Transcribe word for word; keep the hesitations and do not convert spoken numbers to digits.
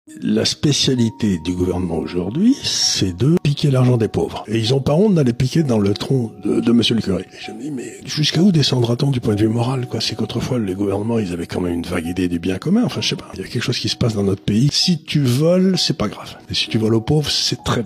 La spécialité du gouvernement aujourd'hui, c'est de piquer l'argent des pauvres. Et ils ont pas honte d'aller piquer dans le tronc de, de monsieur le curé. Et je me dis, mais jusqu'à où descendra-t-on du point de vue moral, quoi? C'est qu'autrefois, les gouvernements, ils avaient quand même une vague idée du bien commun. Enfin, je sais pas. Il y a quelque chose qui se passe dans notre pays. Si tu voles, c'est pas grave. Et si tu voles aux pauvres, c'est très